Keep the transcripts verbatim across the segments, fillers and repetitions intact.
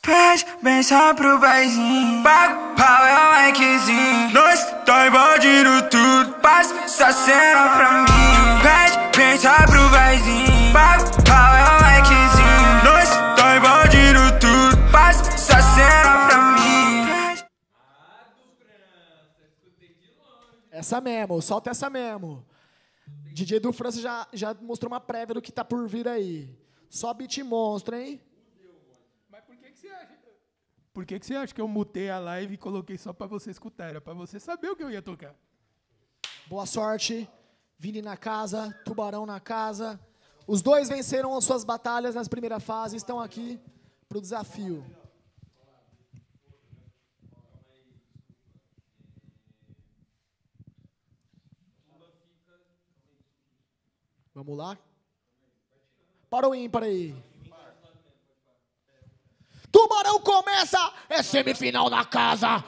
Pede bem só pro paizinho, pago pau é o likezinho. Nós tá invadindo tudo, passa essa cena pra mim. Pede bem só pro paizinho, pago pau é o likezinho. Nós tá invadindo tudo, passa essa cena pra mim. Essa mesmo, solta essa mesmo. D J do França já, já mostrou uma prévia do que tá por vir aí. Só beat monstro, hein? Mas por que que você acha? Por que que você acha que eu mutei a live e coloquei só pra você escutar? Era pra você saber o que eu ia tocar. Boa sorte. Vini na casa, Tubarão na casa. Os dois venceram as suas batalhas nas primeiras fases, estão aqui pro desafio. Vamos lá? Para o ímpar aí. Tubarão começa! É semifinal na casa!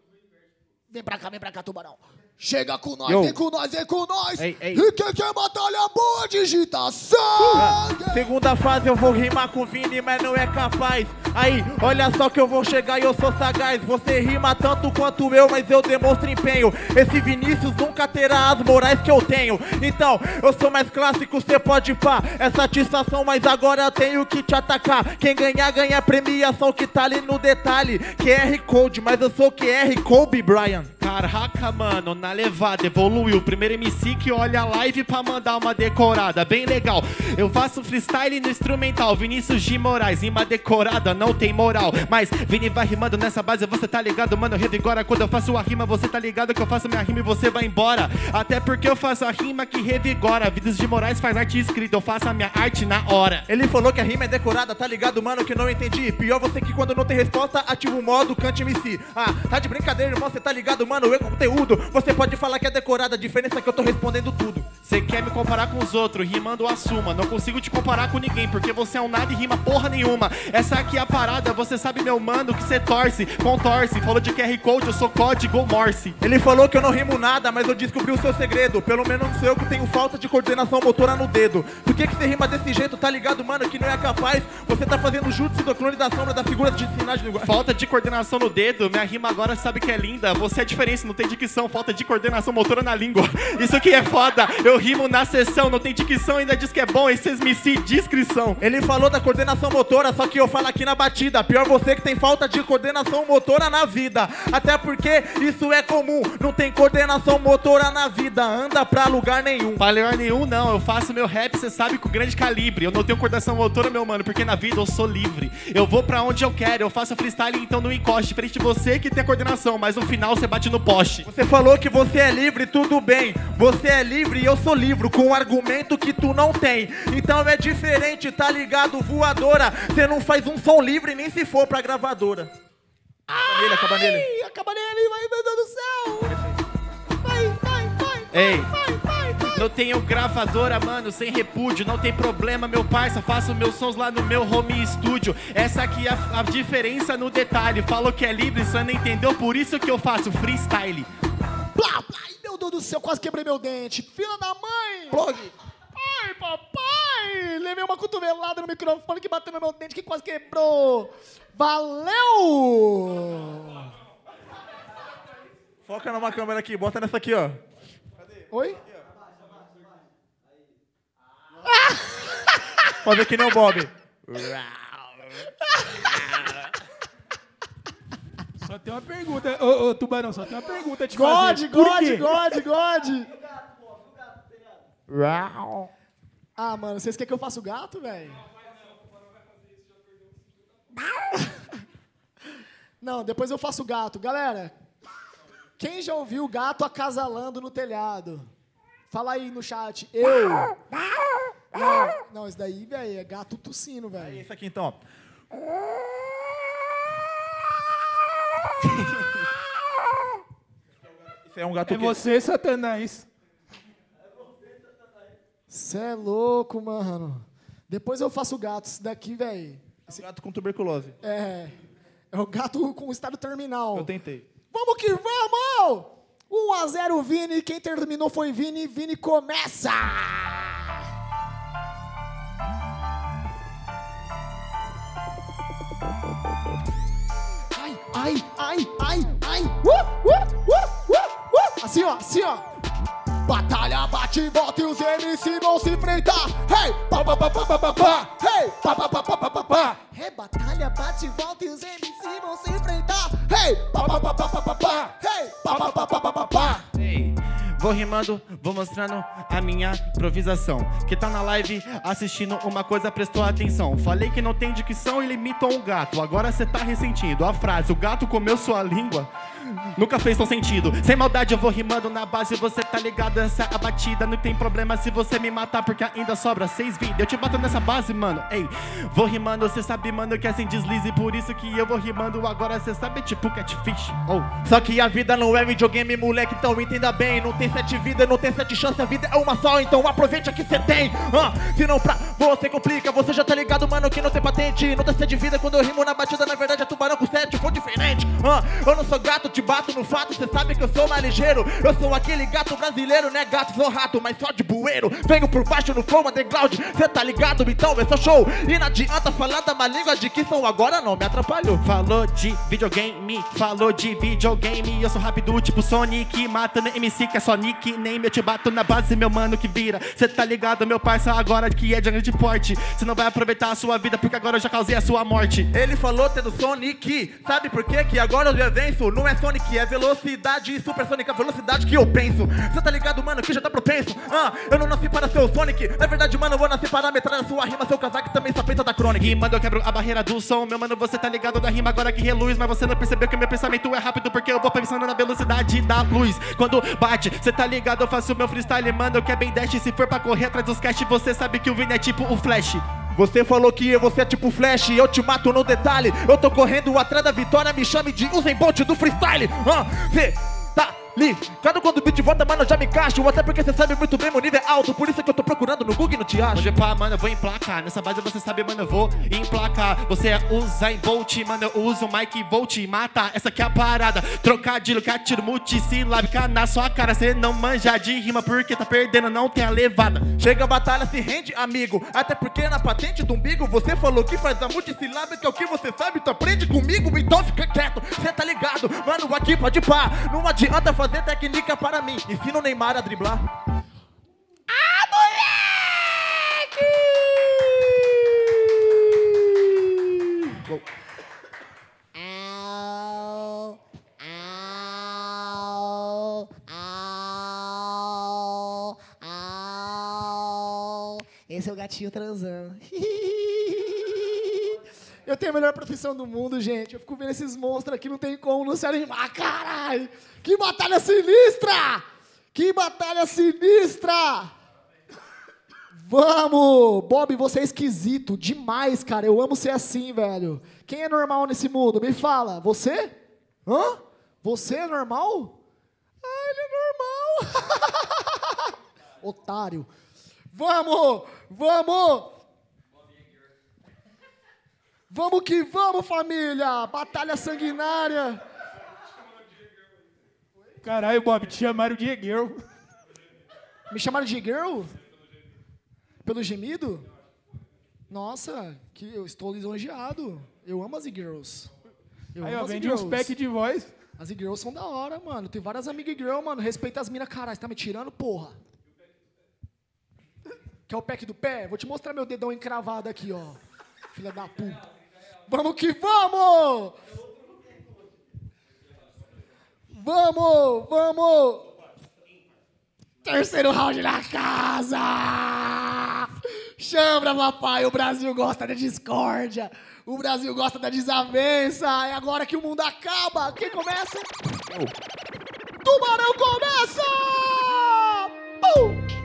Vem pra cá, vem pra cá, Tubarão. Chega com nós, Yo. vem com nós, vem com nós! Ei, ei. E quem quer batalha boa, digitação! Ah, segunda fase eu vou rimar com o Vini, mas não é capaz. Aí, olha só que eu vou chegar e eu sou sagaz. Você rima tanto quanto eu, mas eu demonstro empenho. Esse Vinícius nunca terá as morais que eu tenho. Então, eu sou mais clássico, cê pode pá. É satisfação, mas agora eu tenho que te atacar. Quem ganhar, ganha premiação que tá ali no detalhe. Q R Code, mas eu sou Q R Kobe Bryant. Caraca, mano, na levada, evoluiu. Primeiro M C que olha a live pra mandar uma decorada, bem legal. Eu faço freestyle no instrumental, Vinícius de Moraes, rima decorada, não tem moral. Mas Vini vai rimando nessa base, você tá ligado, mano, revigora. Quando eu faço a rima, você tá ligado que eu faço minha rima e você vai embora. Até porque eu faço a rima que revigora. Vinícius de Moraes faz arte escrita, eu faço a minha arte na hora. Ele falou que a rima é decorada, tá ligado, mano, que eu não entendi. Pior você que quando não tem resposta, ativa o modo cante M C. Ah, tá de brincadeira, irmão, você tá ligado, mano, eu conteúdo. Você pode falar que é decorada, a diferença é que eu tô respondendo tudo. Você quer me comparar com os outros, rimando assuma. Não consigo te comparar com ninguém, porque você é um nada e rima porra nenhuma. Essa aqui é a parada, você sabe, meu mano, que você torce, contorce. Falou de Q R Code, eu sou código Morse. Ele falou que eu não rimo nada, mas eu descobri o seu segredo. Pelo menos não sou eu que tenho falta de coordenação motora no dedo. Por que que você rima desse jeito, tá ligado, mano, que não é capaz? Você tá fazendo jutsu do clone da sombra da figura de sinagem do... Falta de coordenação no dedo, minha rima agora sabe que é linda. Você é diferença, não tem dicção, falta de coordenação motora na língua. Isso que é foda, eu rimo na sessão, não tem dicção, ainda diz que é bom, esses M C descrição. Ele falou da coordenação motora, só que eu falo aqui na batida. Pior você que tem falta de coordenação motora na vida. Até porque isso é comum, não tem coordenação motora na vida, anda pra lugar nenhum. Pra lugar nenhum não, eu faço meu rap, cê sabe, com grande calibre. Eu não tenho coordenação motora, meu mano, porque na vida eu sou livre. Eu vou pra onde eu quero, eu faço freestyle, então não encoste. Diferente de você que tem coordenação, mas no final você bate no poste. Você falou que você é livre, tudo bem. Você é livre e eu sou livre, com um argumento que tu não tem. Então é diferente, tá ligado, voadora? Você não faz um som livre nem se for pra gravadora. Acaba nele, acaba nele. Acaba nele, vai, meu Deus do céu! Vai, vai, vai, Ei. vai, vai, vai. Não tenho gravadora, mano, sem repúdio. Não tem problema, meu parça, faço meus sons lá no meu home studio. Essa aqui é a, a diferença no detalhe. Falou que é livre, você não entendeu, por isso que eu faço freestyle. Blá, blá, ai, meu Deus do céu, quase quebrei meu dente. Filha da mãe! Plug. Ai, papai! Levei uma cotovelada no microfone que bateu no meu dente que quase quebrou. Valeu! Foca numa câmera aqui, bota nessa aqui, ó. Oi? Fazer que nem o Bob. Só tem uma pergunta, ô, ô Tubarão, só tem uma pergunta a te God, fazer. Por God, quê? God, God! Ah, mano, vocês querem que eu faça o gato, velho? Não, depois eu faço o gato. Galera, quem já ouviu o gato acasalando no telhado? Fala aí no chat. Eu. Não, não, isso daí, velho, é gato tossindo, Aí, velho. esse aqui então, ó. Esse é um gato É que... você, Satanás. Cê é louco, mano. Depois eu faço o gato. Isso daqui, velho. Esse gato com tuberculose. É. É o gato com estado terminal. Eu tentei. Vamos que vamos! um a zero Vini. Quem terminou foi Vini. Vini começa! ai, ai, ai, ai. Uh, uh, uh, uh, uh. Assim, ó, assim, ó. Batalha bate e volta e os M C vão se enfrentar. Hey, pá, pá, pá, pá, pá, pá, pá. Hey, pá, pá, pá, pá, pá, pá, pá. Hey, batalha bate e volta e os M C vão se enfrentar. Hey, pá, pá, pá, pá, pá, pá, pá. Hey, pá, pá, pá, pá, pá, pá, pá. Ei, vou rimando, vou mostrando a minha improvisação. Que tá na live assistindo uma coisa, prestou atenção. Falei que não tem dicção e limitou um gato. Agora cê tá ressentindo a frase, o gato comeu sua língua. Nunca fez tão sentido. Sem maldade eu vou rimando na base, você tá ligado, essa é a batida. Não tem problema se você me matar, porque ainda sobra seis vidas. Eu te bato nessa base, mano. Ei, vou rimando, cê sabe, mano, que é sem deslize. Por isso que eu vou rimando agora, cê sabe, tipo catfish. Oh. Só que a vida não é videogame, moleque, então entenda bem. Não tem sete vidas, não tem sete chances, a vida é uma só, então aproveite a que cê tem. ah, Se não pra você complica, você já tá ligado, mano, que não tem patente. Não tem sete vida, quando eu rimo na batida, na verdade é tubarão com sete, for diferente. ah, Eu não sou gato, te bato no fato, cê sabe que eu sou mais ligeiro. Eu sou aquele gato brasileiro, né gato, sou rato, mas só de bueiro. Venho por baixo no flow, underground, cê tá ligado, então esse é o show. E não adianta falar da má língua de que são agora, não me atrapalhou. Falou de videogame, falou de videogame. Eu sou rápido, tipo Sonic, matando M C que é só nickname. Eu te bato na base, meu mano, que vira. Cê tá ligado, meu parça, agora que é de grande porte. Cê não vai aproveitar a sua vida, porque agora eu já causei a sua morte. Ele falou tendo Sonic, sabe por quê? Que agora eu venço. Não é Sonic, é velocidade e supersônica, velocidade que eu penso. Cê tá ligado, mano, que já tá propenso. Ah, eu não nasci para ser o Sonic. Na verdade, mano, eu vou nascer para metralhar sua rima. Seu casaco também só pensa da crônica. E mano, eu quebro a barreira do som. Meu mano, você tá ligado da rima agora que reluz. Mas você não percebeu que meu pensamento é rápido, porque eu vou pensando na velocidade da luz. Quando bate, cê tá ligado, eu faço meu freestyle, mano, que é bem dash. Se for pra correr atrás dos cash, você sabe que o Vini é tipo o Flash. Você falou que você é tipo Flash, eu te mato no detalhe. Eu tô correndo atrás da vitória, me chame de Usain Bolt do freestyle. Ah, cê tá ligado, quando o beat volta, mano, eu já me encaixo. Até porque cê sabe muito bem, meu nível é alto. Por isso que eu tô procurando no Google e não te acho. Hoje pá, mano, eu vou emplacar. Nessa base você sabe, mano, eu vou emplacar. Você é Usain Bolt, mano, eu uso o Mike Volt. Mata, essa aqui é a parada. Trocadilho, catiro, multisilábica na sua cara. Cê não manja de rima porque tá perdendo, não tem a levada. Chega a batalha, se rende, amigo. Até porque na patente do umbigo você falou que faz a multisilábica, que é o que você sabe, tu aprende comigo, então fica quieto. Cê tá ligado, mano, aqui pode pá. Não adianta fazer técnica para mim. Ensina o Neymar a driblar. Ah, moleque! Go. Au, au, au, au. Esse é o gatinho transando. Eu tenho a melhor profissão do mundo, gente. Eu fico vendo esses monstros aqui, não tem como não se animar. Caralho! Que batalha sinistra! Que batalha sinistra! Vamos! Bob, você é esquisito demais, cara. Eu amo ser assim, velho. Quem é normal nesse mundo? Me fala. Você? Hã? Você é normal? Ah, ele é normal. Otário. Vamos! Vamos! Vamos que vamos, família! Batalha sanguinária! Caralho, Bob, te chamaram de E-Girl. Me chamaram de girl? Pelo gemido? Nossa, que eu estou lisonjeado. Eu amo as e-girls. Eu Aí, amo ó, as vende uns e-girls. pack de voz. As e-girls são da hora, mano. Tem várias amigas e-girl, mano. Respeita as minas, caralho. Você tá me tirando, porra? Quer o pack do pé? Vou te mostrar meu dedão encravado aqui, ó. Filha da puta. Vamos que vamos! Vamos, vamos! Terceiro round na casa! Chambra, papai! O Brasil gosta da discórdia. O Brasil gosta da desavença. É agora que o mundo acaba. Quem começa? Tubarão começa! Pum!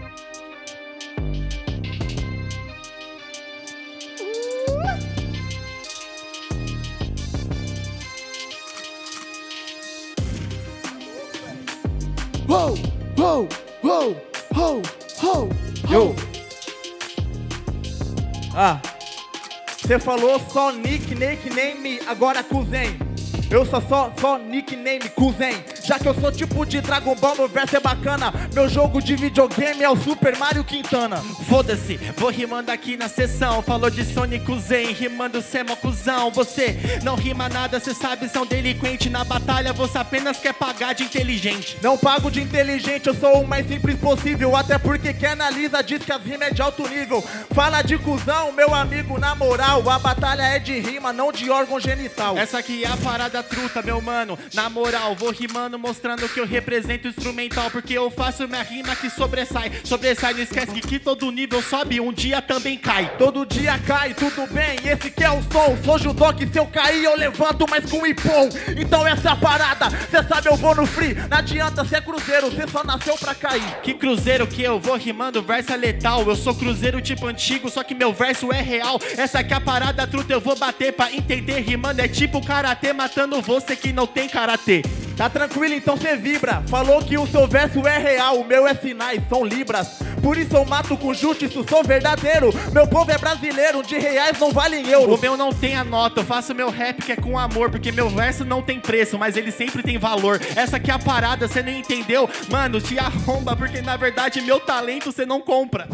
Ho, ho, ho, ho, ho, ho. Ah, você falou só nickname, agora Kuzen. Eu sou só, só nickname Kuzen. Já que eu sou tipo de Dragon Ball, meu verso é bacana. Meu jogo de videogame é o Super Mario Quintana. Foda-se, vou rimando aqui na sessão. Falou de Sonic Zen, rimando cê é mó cuzão. Você não rima nada, cê sabe, são delinquente. Na batalha você apenas quer pagar de inteligente. Não pago de inteligente, eu sou o mais simples possível. Até porque quem analisa diz que as rimas é de alto nível. Fala de cuzão, meu amigo, na moral. A batalha é de rima, não de órgão genital. Essa aqui é a parada truta, meu mano. Na moral, vou rimando mostrando que eu represento o instrumental. Porque eu faço minha rima que sobressai. Sobressai, não esquece que, que todo nível sobe, um dia também cai. Todo dia cai, tudo bem, esse que é o som. Sou judô que se eu cair eu levanto, mas com ipom. Então essa é a parada, cê sabe eu vou no free. Não adianta ser cruzeiro, cê só nasceu pra cair. Que cruzeiro que eu vou rimando, verso é letal. Eu sou cruzeiro tipo antigo, só que meu verso é real. Essa aqui é a parada truta, eu vou bater pra entender. Rimando é tipo karatê, matando você que não tem karatê. Tá tranquilo, então cê vibra. Falou que o seu verso é real, o meu é sinais, são libras. Por isso eu mato com justiça, sou verdadeiro. Meu povo é brasileiro, de reais não valem euros. O meu não tem a nota, eu faço meu rap que é com amor. Porque meu verso não tem preço, mas ele sempre tem valor. Essa aqui é a parada, cê não entendeu? Mano, te arromba, porque na verdade meu talento cê não compra.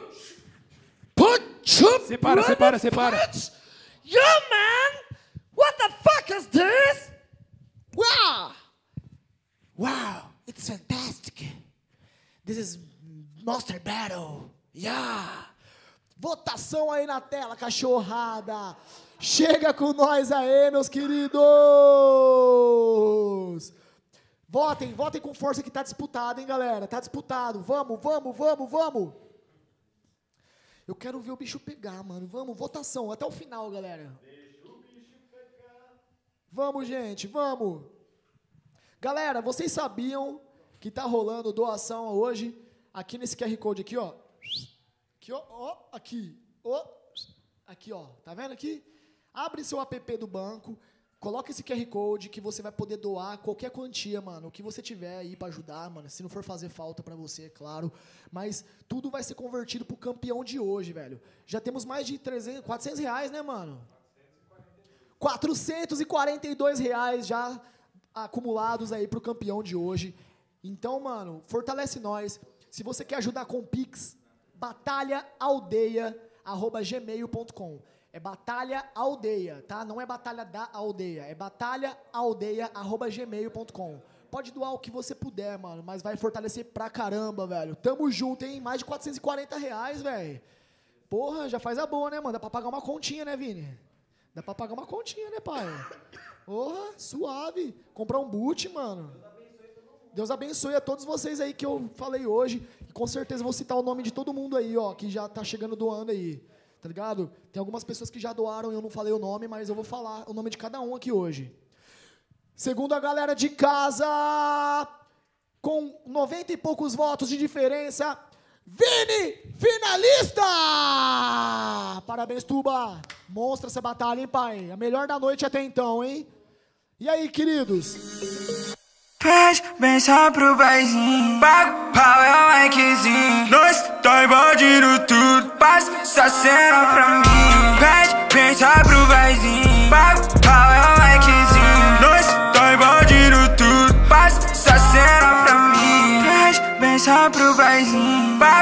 Separa, separa, separa. Yo, man! What the fuck is this? Wow! Wow, it's fantastic. This is Monster Battle. Yeah! Votação aí na tela, cachorrada. Chega com nós aí, meus queridos. Votem, votem com força que tá disputado, hein, galera? Tá disputado. Vamos, vamos, vamos, vamos. Eu quero ver o bicho pegar, mano. Vamos, votação, até o final, galera. Deixa o bicho pegar. Vamos, gente, vamos. Galera, vocês sabiam que tá rolando doação hoje aqui nesse Q R Code aqui, ó. Aqui, ó, ó, aqui, ó. Aqui, ó, tá vendo aqui? Abre seu app do banco, coloca esse Q R Code que você vai poder doar qualquer quantia, mano. O que você tiver aí pra ajudar, mano. Se não for fazer falta pra você, é claro. Mas tudo vai ser convertido pro campeão de hoje, velho. Já temos mais de trezentos, quatrocentos reais, né, mano? quatrocentos e quarenta e dois reais já acumulados aí pro campeão de hoje. Então, mano, fortalece nós. Se você quer ajudar com o Pix, batalha aldeia arroba gmail ponto com. É batalha aldeia, tá? Não é batalha da aldeia, é batalha aldeia arroba gmail ponto com. Pode doar o que você puder, mano, mas vai fortalecer pra caramba, velho. Tamo junto, hein? Mais de quatrocentos e quarenta reais, velho. Porra, já faz a boa, né, mano? Dá pra pagar uma continha, né, Vini? Dá pra pagar uma continha, né, pai? Porra, suave. Comprar um boot, mano. Deus abençoe a todos vocês aí que eu falei hoje. E com certeza vou citar o nome de todo mundo aí, ó, que já tá chegando doando aí. Tá ligado? Tem algumas pessoas que já doaram e eu não falei o nome, mas eu vou falar o nome de cada um aqui hoje. Segundo a galera de casa, com noventa e poucos votos de diferença, Vini, finalista! Parabéns, Tuba. Monstra essa batalha, hein, pai? A melhor da noite até então, hein? E aí, queridos? Pede bem só pro paizinho, pago pau é o likezinho. Nós tá invadindo tudo, passa essa cena pra mim. Pede bem só pro paizinho, pago pau é o likezinho. Nós tá invadindo tudo, passa essa cena pra mim. Pede bem só pro paizinho.